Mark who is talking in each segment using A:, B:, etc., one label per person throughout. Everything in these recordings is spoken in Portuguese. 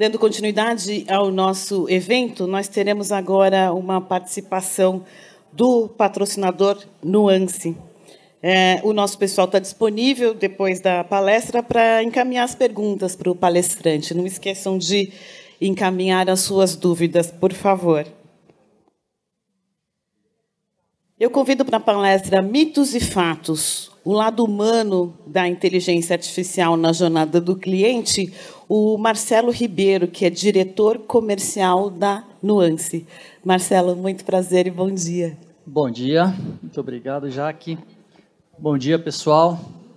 A: Dando continuidade ao nosso evento, nós teremos agora uma participação do patrocinador Nuance. O nosso pessoal está disponível, depois da palestra, para encaminhar as perguntas para o palestrante. Não esqueçam de encaminhar as suas dúvidas, por favor. Eu convido para a palestra Mitos e Fatos, o lado humano da inteligência artificial na jornada do cliente, o Marcelo Ribeiro, que é diretor comercial da Nuance. Marcelo, muito prazer e bom dia.
B: Bom dia, muito obrigado, Jaque. Bom dia, pessoal.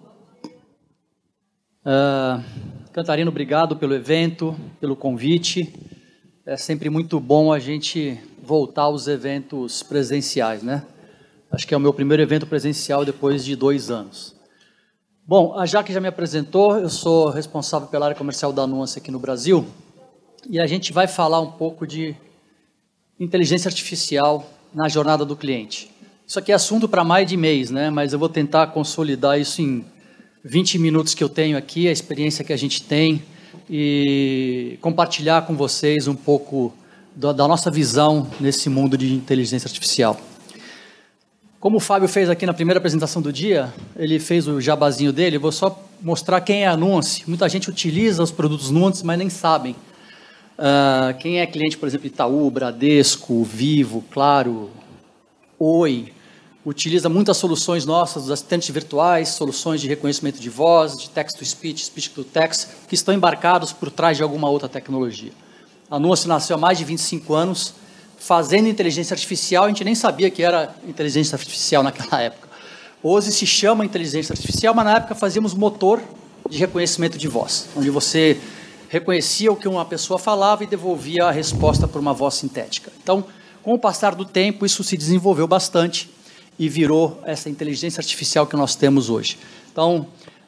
B: Cantarino, obrigado pelo evento, pelo convite. É sempre muito bom a gente voltar aos eventos presenciais, né? Acho que é o meu primeiro evento presencial depois de 2 anos. Bom, a Jaque já me apresentou, eu sou responsável pela área comercial da Nuance aqui no Brasil, e a gente vai falar um pouco de inteligência artificial na jornada do cliente. Isso aqui é assunto para mais de mês, né? Mas eu vou tentar consolidar isso em 20 minutos que eu tenho aqui, a experiência que a gente tem, e compartilhar com vocês um pouco da nossa visão nesse mundo de inteligência artificial. Como o Fábio fez aqui na primeira apresentação do dia, ele fez o jabazinho dele, eu vou só mostrar quem é a Nuance. Muita gente utiliza os produtos Nuance, mas nem sabem. Quem é cliente, por exemplo, Itaú, Bradesco, Vivo, Claro, Oi, utiliza muitas soluções nossas, dos assistentes virtuais, soluções de reconhecimento de voz, de text-to-speech, speech-to-text, que estão embarcados por trás de alguma outra tecnologia. A Nuance nasceu há mais de 25 anos, fazendo inteligência artificial. A gente nem sabia que era inteligência artificial naquela época. Hoje se chama inteligência artificial, mas na época fazíamos motor de reconhecimento de voz, onde você reconhecia o que uma pessoa falava e devolvia a resposta por uma voz sintética. Então, com o passar do tempo, isso se desenvolveu bastante e virou essa inteligência artificial que nós temos hoje. Então,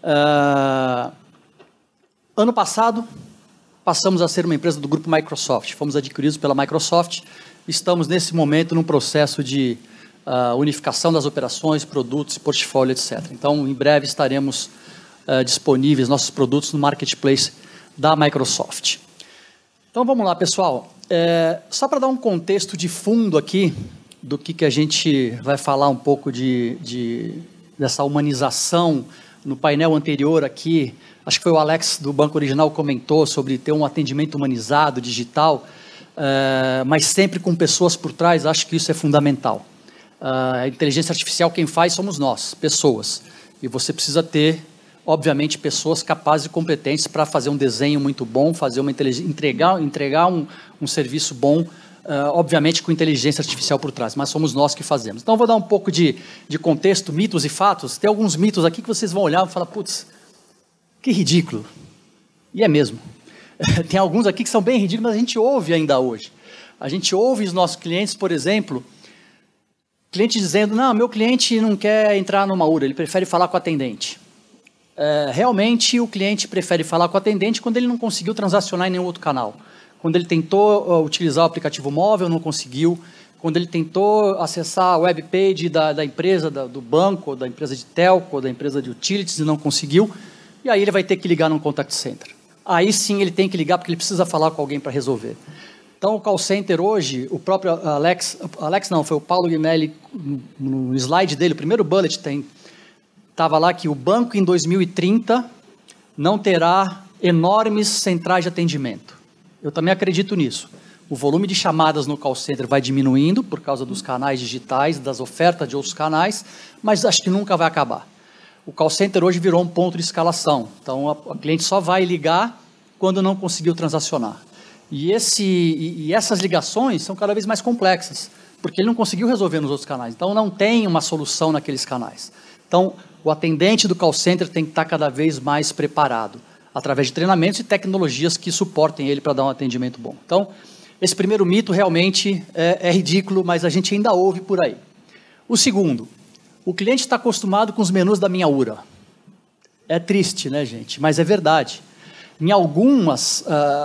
B: ano passado, passamos a ser uma empresa do grupo Microsoft. Fomos adquiridos pela Microsoft. Estamos, nesse momento, num processo de unificação das operações, produtos, portfólio, etc. Então, em breve, estaremos disponíveis nossos produtos no marketplace da Microsoft. Então, vamos lá, pessoal. Só para dar um contexto de fundo aqui, do que a gente vai falar um pouco dessa humanização. No painel anterior aqui, acho que foi o Alex do Banco Original comentou sobre ter um atendimento humanizado, digital, mas sempre com pessoas por trás. Acho que isso é fundamental. A inteligência artificial quem faz somos nós, pessoas. E você precisa ter, obviamente, pessoas capazes e competentes para fazer um desenho muito bom, fazer uma entregar um serviço bom, obviamente com inteligência artificial por trás, mas somos nós que fazemos. Então, eu vou dar um pouco de contexto, mitos e fatos. Tem alguns mitos aqui que vocês vão olhar e falar, putz, que ridículo. E é mesmo. Tem alguns aqui que são bem ridículos, mas a gente ouve ainda hoje. A gente ouve os nossos clientes, por exemplo, cliente dizendo, não, meu cliente não quer entrar numa URA, ele prefere falar com o atendente. Realmente, o cliente prefere falar com o atendente quando ele não conseguiu transacionar em nenhum outro canal. Quando ele tentou utilizar o aplicativo móvel, não conseguiu. Quando ele tentou acessar a web page da empresa, do banco, da empresa de telco, da empresa de utilities, e não conseguiu. E aí ele vai ter que ligar num contact center. Aí sim ele tem que ligar porque ele precisa falar com alguém para resolver. Então o call center hoje, o próprio Alex não, foi o Paulo Guimelli, no slide dele, o primeiro bullet estava lá que o banco em 2030 não terá enormes centrais de atendimento. Eu também acredito nisso. O volume de chamadas no call center vai diminuindo por causa dos canais digitais, das ofertas de outros canais, mas acho que nunca vai acabar. O call center hoje virou um ponto de escalação. Então, a cliente só vai ligar quando não conseguiu transacionar. E essas ligações são cada vez mais complexas, porque ele não conseguiu resolver nos outros canais. Então, não tem uma solução naqueles canais. Então, o atendente do call center tem que estar cada vez mais preparado, através de treinamentos e tecnologias que suportem ele para dar um atendimento bom. Então, esse primeiro mito realmente é ridículo, mas a gente ainda ouve por aí. O segundo, o cliente está acostumado com os menus da Minha URA. É triste, né, gente? Mas é verdade. Em alguns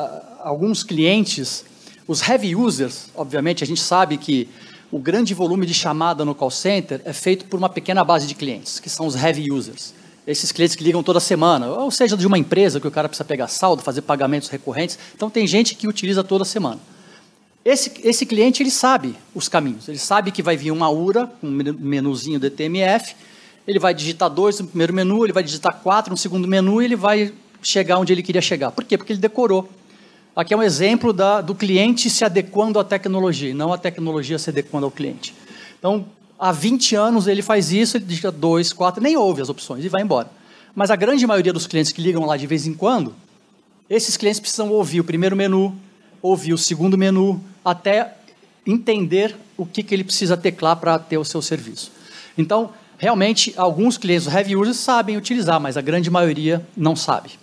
B: clientes, os heavy users, obviamente, a gente sabe que o grande volume de chamada no call center é feito por uma pequena base de clientes, que são os heavy users. esses clientes que ligam toda semana, ou seja, de uma empresa que o cara precisa pegar saldo, fazer pagamentos recorrentes. Então, tem gente que utiliza toda semana. Esse cliente, ele sabe os caminhos. Ele sabe que vai vir uma URA, um menuzinho DTMF, ele vai digitar 2 no primeiro menu, ele vai digitar 4 no segundo menu e ele vai chegar onde ele queria chegar. Por quê? Porque ele decorou. Aqui é um exemplo do cliente se adequando à tecnologia, não a tecnologia se adequando ao cliente. Então, há 20 anos ele faz isso, ele digita 2, 4, nem ouve as opções e vai embora. Mas a grande maioria dos clientes que ligam lá de vez em quando, esses clientes precisam ouvir o primeiro menu, ouvir o segundo menu, até entender o que ele precisa teclar para ter o seu serviço. Então, realmente, alguns clientes, os heavy users, sabem utilizar, mas a grande maioria não sabe.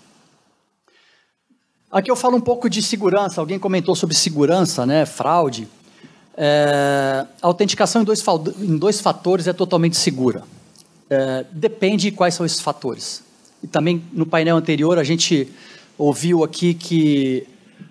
B: Aqui eu falo um pouco de segurança. Alguém comentou sobre segurança, né, fraude. A autenticação em 2 fatores é totalmente segura. Depende de quais são esses fatores. E também, no painel anterior, a gente ouviu aqui que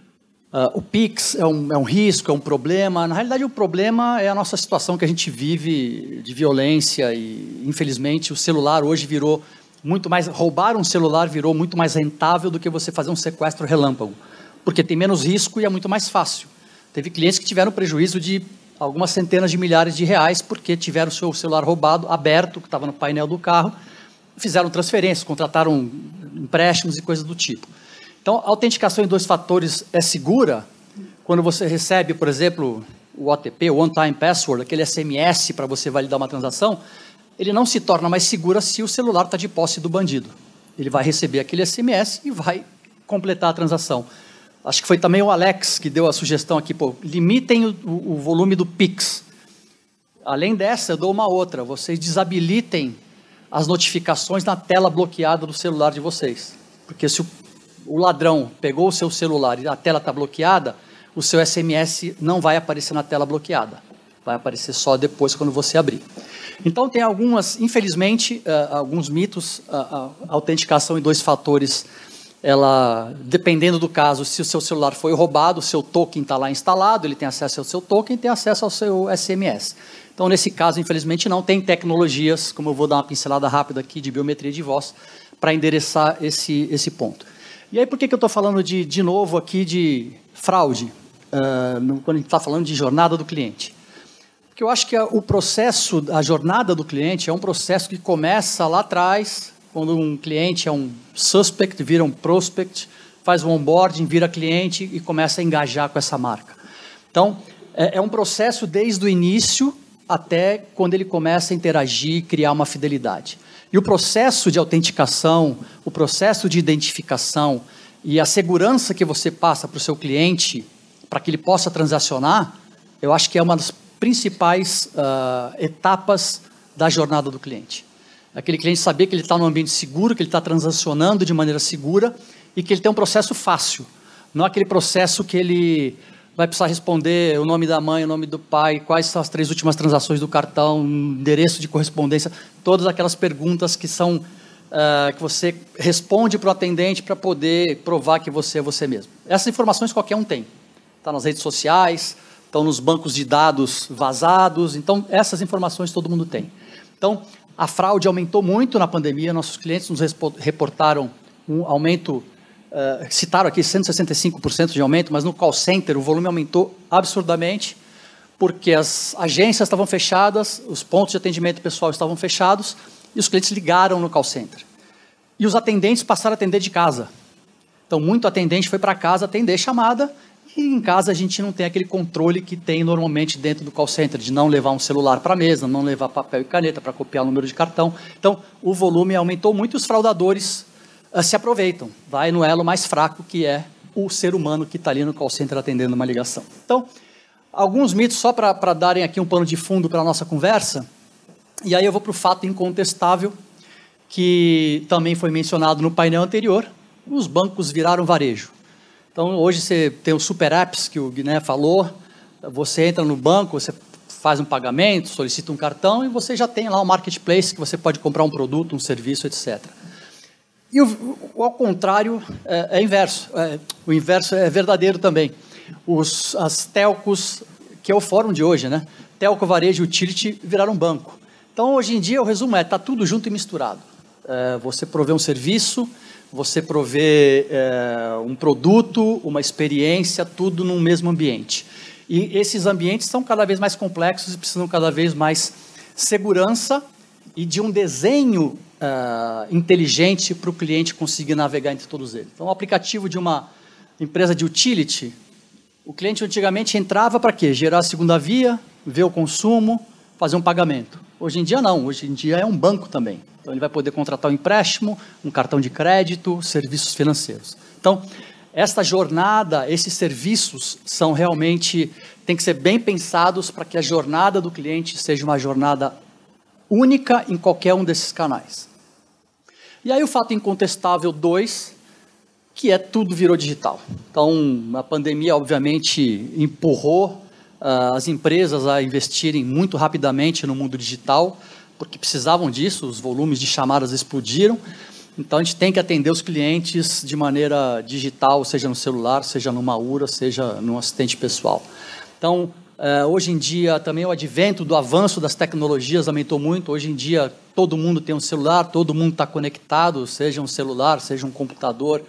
B: o Pix é um risco, é um problema. Na realidade, o problema é a nossa situação que a gente vive de violência e, infelizmente, o celular hoje virou muito mais... Roubar um celular virou muito mais rentável do que você fazer um sequestro relâmpago, porque tem menos risco e é muito mais fácil. Teve clientes que tiveram prejuízo de algumas centenas de milhares de reais porque tiveram o seu celular roubado, aberto, que estava no painel do carro, fizeram transferências, contrataram empréstimos e coisas do tipo. Então, a autenticação em 2 fatores é segura quando você recebe, por exemplo, o OTP, o One Time Password, aquele SMS para você validar uma transação, ele não se torna mais segura se o celular está de posse do bandido. Ele vai receber aquele SMS e vai completar a transação. Acho que foi também o Alex que deu a sugestão aqui, limitem o volume do Pix. Além dessa, eu dou uma outra, vocês desabilitem as notificações na tela bloqueada do celular de vocês. Porque se o ladrão pegou o seu celular e a tela está bloqueada, o seu SMS não vai aparecer na tela bloqueada. Vai aparecer só depois, quando você abrir. Então, tem infelizmente, alguns mitos. A autenticação em 2 fatores, ela, dependendo do caso, se o seu celular foi roubado, o seu token está lá instalado, ele tem acesso ao seu token, tem acesso ao seu SMS. Então, nesse caso, infelizmente, não tem tecnologias, como eu vou dar uma pincelada rápida aqui, de biometria de voz, para endereçar esse ponto. E aí, por que eu estou falando de novo aqui de fraude, quando a gente está falando de jornada do cliente? Porque eu acho que o processo, a jornada do cliente é um processo que começa lá atrás, quando um cliente é um suspect, vira um prospect, faz um onboarding, vira cliente e começa a engajar com essa marca. Então, é um processo desde o início até quando ele começa a interagir, criar uma fidelidade. E o processo de autenticação, o processo de identificação e a segurança que você passa para o seu cliente, para que ele possa transacionar, eu acho que é uma das principais etapas da jornada do cliente. Aquele cliente saber que ele está num ambiente seguro, que ele está transacionando de maneira segura e que ele tem um processo fácil. Não aquele processo que ele vai precisar responder o nome da mãe, o nome do pai, quais são as 3 últimas transações do cartão, endereço de correspondência, todas aquelas perguntas que são que você responde para o atendente para poder provar que você é você mesmo. Essas informações qualquer um tem. Está nas redes sociais, estão nos bancos de dados vazados, então essas informações todo mundo tem. Então, a fraude aumentou muito na pandemia, nossos clientes nos reportaram um aumento, citaram aqui 165% de aumento, mas no call center o volume aumentou absurdamente, porque as agências estavam fechadas, os pontos de atendimento pessoal estavam fechados, e os clientes ligaram no call center. E os atendentes passaram a atender de casa. Então, muito atendente foi para casa atender chamada, e em casa a gente não tem aquele controle que tem normalmente dentro do call center, de não levar um celular para a mesa, não levar papel e caneta para copiar o número de cartão. Então, o volume aumentou muito e os fraudadores se aproveitam. Vai no elo mais fraco, que é o ser humano que está ali no call center atendendo uma ligação. Então, alguns mitos só para darem aqui um pano de fundo para a nossa conversa, e aí eu vou para o fato incontestável, que também foi mencionado no painel anterior: os bancos viraram varejo. Então, hoje você tem os super apps que o Guiné falou, você entra no banco, você faz um pagamento, solicita um cartão e você já tem lá um marketplace que você pode comprar um produto, um serviço, etc. E ao contrário é inverso, o inverso é verdadeiro também. As telcos, que é o fórum de hoje, né? Telco, varejo e utility viraram banco. Então, hoje em dia, o resumo está tudo junto e misturado. Você prover um serviço, você prover um produto, uma experiência, tudo num mesmo ambiente. E esses ambientes são cada vez mais complexos e precisam cada vez mais segurança e de um desenho inteligente para o cliente conseguir navegar entre todos eles. Então, o aplicativo de uma empresa de utility, o cliente antigamente entrava para quê? Gerar a segunda via, ver o consumo, fazer um pagamento. Hoje em dia não, hoje em dia é um banco também. Então ele vai poder contratar um empréstimo, um cartão de crédito, serviços financeiros. Então, esta jornada, esses serviços são realmente, tem que ser bem pensados para que a jornada do cliente seja uma jornada única em qualquer um desses canais. E aí o fato incontestável 2, que é tudo virou digital. Então, a pandemia, obviamente, empurrou as empresas a investirem muito rapidamente no mundo digital, porque precisavam disso, os volumes de chamadas explodiram. Então, a gente tem que atender os clientes de maneira digital, seja no celular, seja numa URA, seja num assistente pessoal. Então, hoje em dia, também o advento do avanço das tecnologias aumentou muito. Hoje em dia, todo mundo tem um celular, todo mundo está conectado, seja um celular, seja um computador,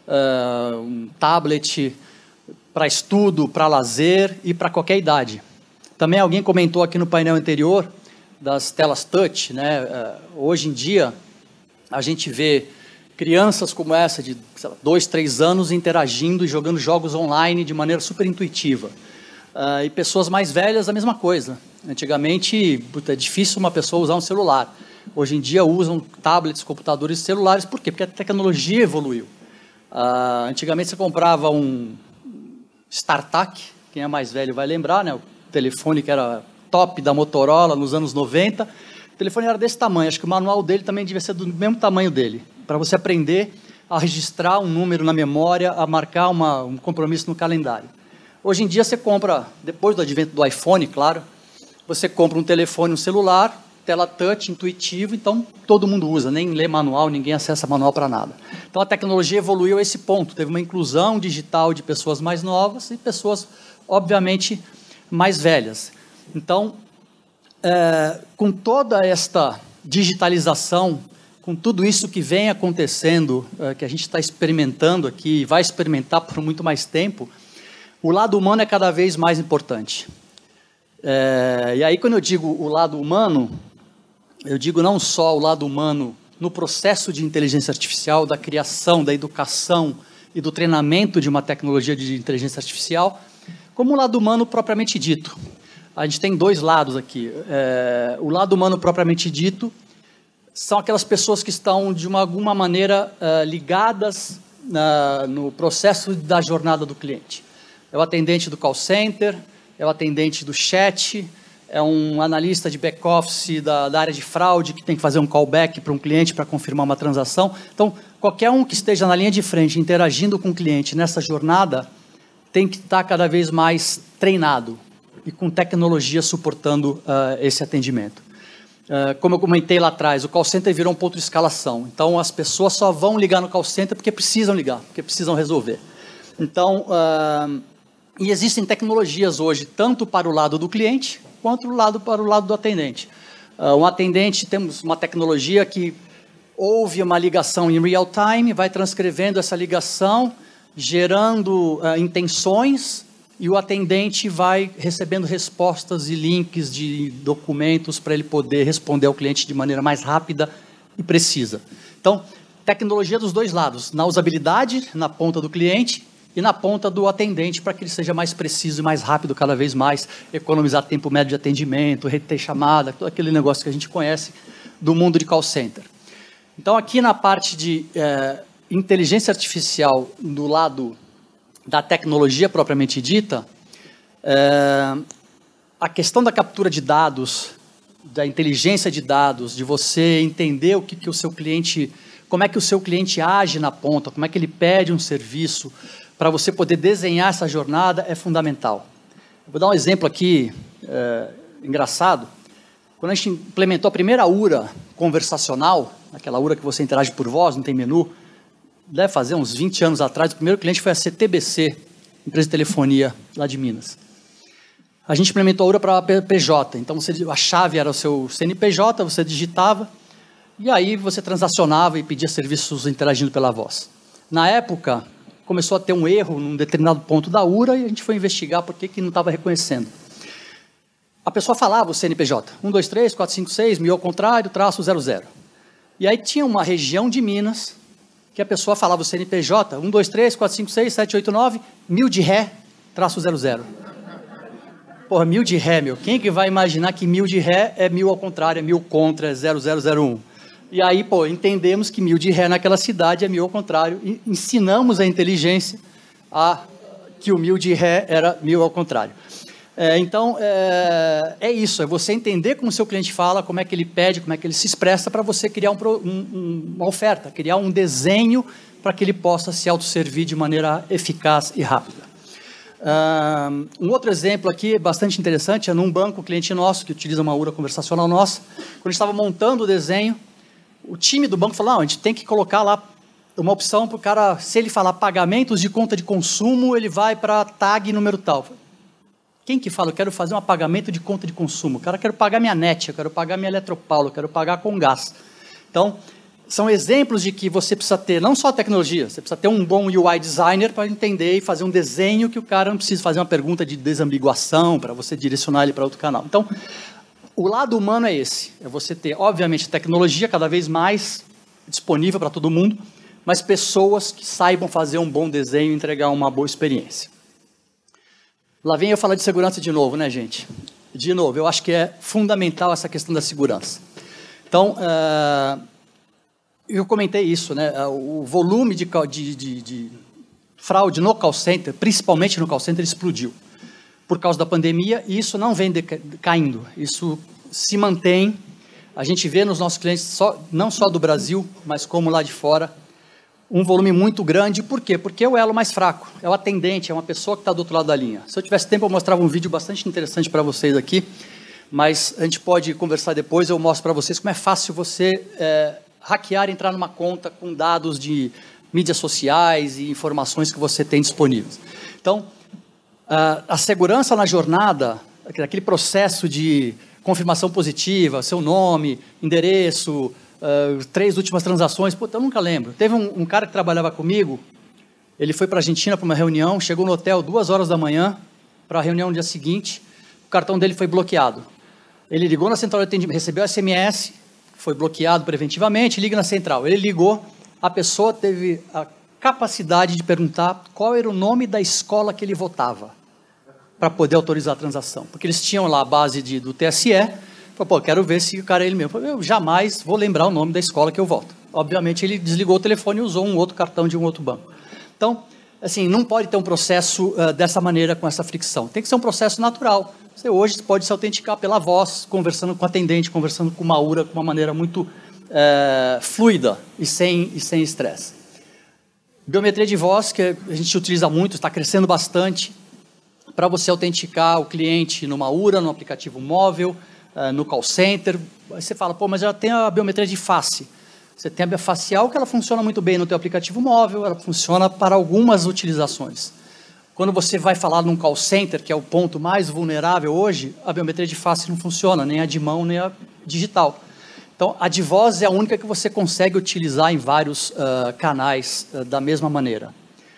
B: um tablet, para estudo, para lazer e para qualquer idade. Também alguém comentou aqui no painel anterior das telas touch, né? Hoje em dia, a gente vê crianças como essa, de 2, 3 anos, interagindo e jogando jogos online de maneira super intuitiva. E pessoas mais velhas, a mesma coisa. Antigamente, é difícil uma pessoa usar um celular. Hoje em dia, usam tablets, computadores e celulares. Por quê? Porque a tecnologia evoluiu. Antigamente, você comprava um StarTAC, quem é mais velho vai lembrar, né? O telefone que era top da Motorola nos anos 90. O telefone era desse tamanho, acho que o manual dele também devia ser do mesmo tamanho dele, para você aprender a registrar um número na memória, a marcar um compromisso no calendário. Hoje em dia você compra, depois do advento do iPhone, claro, você compra um telefone, um celular, tela touch, intuitivo, então todo mundo usa, nem lê manual, ninguém acessa manual para nada. Então a tecnologia evoluiu a esse ponto, teve uma inclusão digital de pessoas mais novas e pessoas, obviamente, mais velhas. Então, com toda esta digitalização, com tudo isso que vem acontecendo, que a gente está experimentando aqui, e vai experimentar por muito mais tempo, o lado humano é cada vez mais importante. E aí, quando eu digo o lado humano, eu digo não só o lado humano no processo de inteligência artificial, da criação, da educação e do treinamento de uma tecnologia de inteligência artificial, como o lado humano propriamente dito. A gente tem 2 lados aqui. O lado humano propriamente dito são aquelas pessoas que estão, de alguma maneira, ligadas no processo da jornada do cliente. É o atendente do call center, é o atendente do chat, é um analista de back-office da área de fraude que tem que fazer um callback para um cliente para confirmar uma transação. Então, qualquer um que esteja na linha de frente interagindo com o cliente nessa jornada tem que estar cada vez mais treinado e com tecnologia suportando esse atendimento. Como eu comentei lá atrás, o call center virou um ponto de escalação. Então, as pessoas só vão ligar no call center porque precisam ligar, porque precisam resolver. Então, e existem tecnologias hoje, tanto para o lado do cliente, quanto para o lado do atendente. Um atendente, temos uma tecnologia que houve uma ligação em real time, vai transcrevendo essa ligação, gerando intenções, e o atendente vai recebendo respostas e links de documentos para ele poder responder ao cliente de maneira mais rápida e precisa. Então, tecnologia dos 2 lados, na usabilidade, na ponta do cliente, e na ponta do atendente, para que ele seja mais preciso e mais rápido cada vez mais, economizar tempo médio de atendimento, reter chamada, todo aquele negócio que a gente conhece do mundo de call center. Então, aqui na parte de inteligência artificial, do lado da tecnologia propriamente dita, a questão da captura de dados, da inteligência de dados, de você entender o que o seu cliente, como é que o seu cliente age na ponta, como é que ele pede um serviço, para você poder desenhar essa jornada, é fundamental. Vou dar um exemplo aqui, engraçado. Quando a gente implementou a primeira URA conversacional, aquela URA que você interage por voz, não tem menu, deve fazer uns 20 anos atrás, o primeiro cliente foi a CTBC, empresa de telefonia lá de Minas. A gente implementou a URA para PJ, então a chave era o seu CNPJ, você digitava, E aí você transacionava e pedia serviços interagindo pela voz. Na época, começou a ter um erro num determinado ponto da URA e a gente foi investigar por que não estava reconhecendo. A pessoa falava o CNPJ, 1, 2, 3, 4, 5, 6, 1000 ao contrário, traço 00. E aí tinha uma região de Minas que a pessoa falava o CNPJ, 1, 2, 3, 4, 5, 6, 7, 8, 9, 1000 de ré, traço 00. Porra, 1000 de ré, meu. Quem que vai imaginar que 1000 de ré é 1000 ao contrário, é 1000 contra, é 0001? E aí, pô, entendemos que 1000 de ré naquela cidade é 1000 ao contrário. E ensinamos a inteligência que o 1000 de ré era 1000 ao contrário. Então, é isso. É você entender como o seu cliente fala, como é que ele pede, como é que ele se expressa, para você criar uma oferta, criar um desenho para que ele possa se autosservir de maneira eficaz e rápida. Um outro exemplo aqui, bastante interessante, é num banco, cliente nosso, que utiliza uma URA conversacional nossa. Quando a gente estava montando o desenho, o time do banco falou, não, a gente tem que colocar lá uma opção para o cara, se ele falar pagamentos de conta de consumo, ele vai para tag número tal. Quem que fala, eu quero fazer um pagamento de conta de consumo? O cara, quero pagar minha net, eu quero pagar minha Eletropaulo, eu quero pagar com gás. Então, são exemplos de que você precisa ter, não só tecnologia, você precisa ter um bom UI designer para entender e fazer um desenho que o cara não precisa fazer uma pergunta de desambiguação para você direcionar ele para outro canal. Então, o lado humano é esse, é você ter, obviamente, tecnologia cada vez mais disponível para todo mundo, mas pessoas que saibam fazer um bom desenho e entregar uma boa experiência. Lá vem eu falar de segurança de novo, né, gente? De novo, eu acho que é fundamental essa questão da segurança. Então, eu comentei isso, né? O volume de fraude no call center, principalmente no call center, explodiu por causa da pandemia, e isso não vem caindo, isso se mantém. A gente vê nos nossos clientes, não só do Brasil, mas como lá de fora, um volume muito grande. Por quê? Porque é o elo mais fraco, é o atendente, é uma pessoa que está do outro lado da linha. Se eu tivesse tempo, eu mostrava um vídeo bastante interessante para vocês aqui, mas a gente pode conversar depois, eu mostro para vocês como é fácil você hackear, entrar numa conta com dados de mídias sociais e informações que você tem disponíveis. Então, a segurança na jornada, aquele processo de confirmação positiva, seu nome, endereço, 3 últimas transações, eu nunca lembro. Teve um cara que trabalhava comigo, ele foi para a Argentina para uma reunião, chegou no hotel 2 horas da manhã, para a reunião no dia seguinte, o cartão dele foi bloqueado. Ele ligou na central de atendimento, recebeu SMS, foi bloqueado preventivamente, liga na central. Ele ligou, a pessoa teve a capacidade de perguntar qual era o nome da escola que ele votava, para poder autorizar a transação. Porque eles tinham lá a base do TSE, falou, quero ver se o cara é ele mesmo. Eu jamais vou lembrar o nome da escola que eu voto. Obviamente, ele desligou o telefone e usou um outro cartão de um outro banco. Então, assim, não pode ter um processo dessa maneira, com essa fricção. Tem que ser um processo natural. Você hoje pode se autenticar pela voz, conversando com o atendente, conversando com uma URA, com uma maneira muito fluida e sem estresse. Biometria de voz, que a gente utiliza muito, está crescendo bastante, para você autenticar o cliente numa URA, no aplicativo móvel, no call center. Aí você fala, mas já tem a biometria de face. Você tem a facial, que ela funciona muito bem no teu aplicativo móvel, ela funciona para algumas utilizações. Quando você vai falar num call center, que é o ponto mais vulnerável hoje, a biometria de face não funciona, nem a de mão, nem a digital. Então, a de voz é a única que você consegue utilizar em vários canais da mesma maneira.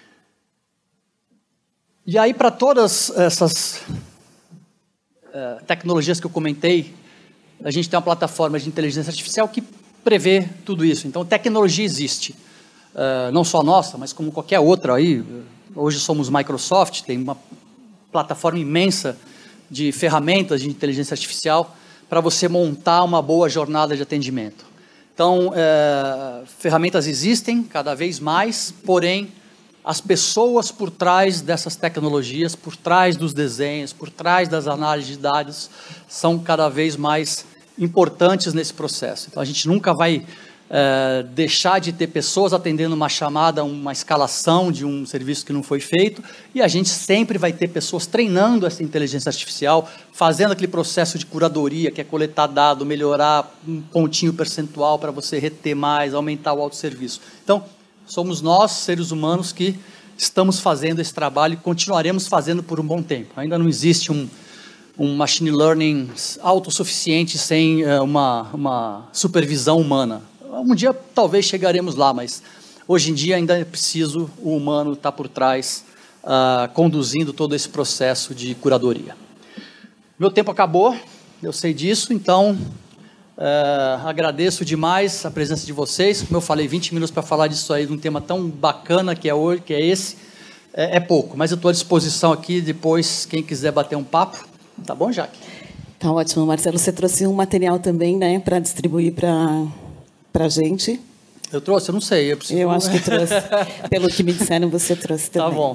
B: E aí, para todas essas tecnologias que eu comentei, a gente tem uma plataforma de inteligência artificial que prevê tudo isso. Então, tecnologia existe. Não só nossa, mas como qualquer outra aí. Hoje somos Microsoft, tem uma plataforma imensa de ferramentas de inteligência artificial para você montar uma boa jornada de atendimento. Então, ferramentas existem cada vez mais, porém, as pessoas por trás dessas tecnologias, por trás dos desenhos, por trás das análises de dados, são cada vez mais importantes nesse processo. Então, a gente nunca vai deixar de ter pessoas atendendo uma chamada, uma escalação de um serviço que não foi feito, e a gente sempre vai ter pessoas treinando essa inteligência artificial, fazendo aquele processo de curadoria, que é coletar dado, melhorar um pontinho percentual para você reter mais, aumentar o autosserviço. Então, somos nós, seres humanos, que estamos fazendo esse trabalho e continuaremos fazendo por um bom tempo. Ainda não existe um machine learning autossuficiente sem uma supervisão humana. Um dia talvez chegaremos lá, mas hoje em dia ainda é preciso o humano estar por trás, conduzindo todo esse processo de curadoria. Meu tempo acabou, eu sei disso, então agradeço demais a presença de vocês. Como eu falei, 20 minutos para falar disso aí, de um tema tão bacana que é hoje, que é esse, é pouco, mas eu estou à disposição aqui depois, quem quiser bater um papo. Tá bom, Jaque?
A: Tá ótimo, Marcelo. Você trouxe um material também, né, para distribuir para a gente.
B: Eu trouxe? Eu não sei.
A: Eu acho que trouxe. Pelo que me disseram, você trouxe também.
B: Tá bom.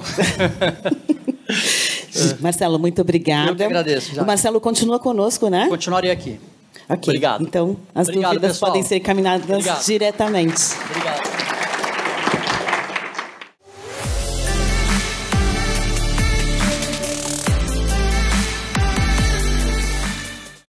A: Marcelo, muito obrigada.
B: Eu que agradeço, Jaque.
A: O Marcelo continua conosco, né?
B: Continuarei aqui.
A: Ok.
B: Obrigado.
A: Então, as dúvidas
B: pessoal.
A: podem ser encaminhadas diretamente.
B: Obrigado.